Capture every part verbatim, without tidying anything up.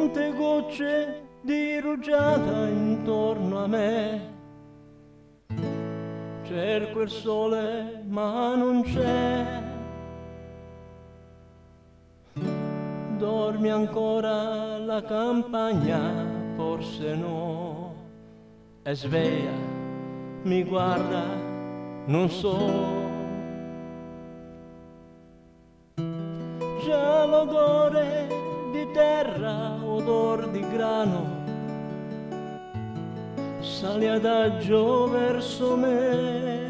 tante gocce di rugiada intorno a me. Cerco il sole ma non c'è. Dormi ancora la campagna? Forse no. È sveglia, mi guarda, non so. Già l'odore di terra, odor di grano, sale adagio verso me.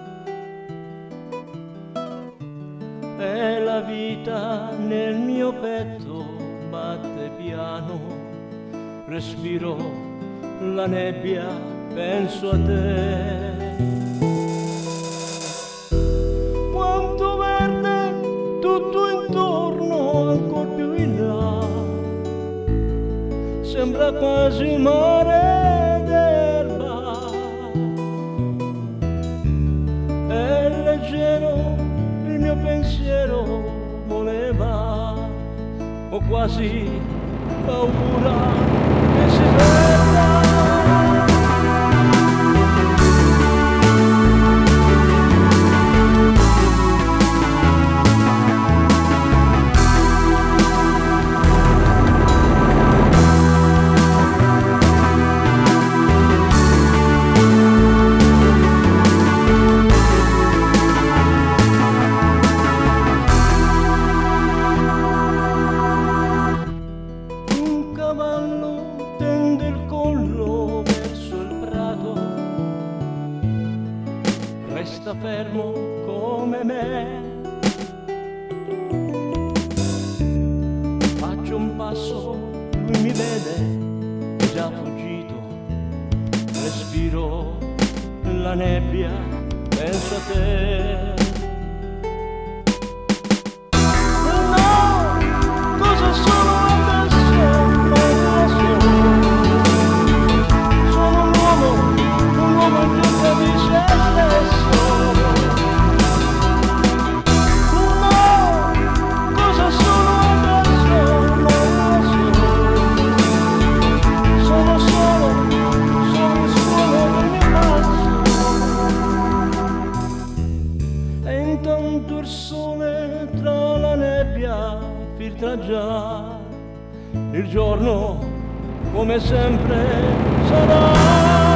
E la vita nel mio petto batte piano. Respiro la nebbia, penso a te. Quanto verde tutto intorno, ancor più in là. Sembra quasi mare d'erba. È leggero il mio pensiero, voleva, ho quasi paura che si perda. Tende il collo verso il prato, resta fermo come me. Faccio un passo, lui mi vede, è già fuggito. Respiro la nebbia, penso a te. Intanto il sole tra la nebbia filtra già, il giorno come sempre sarà.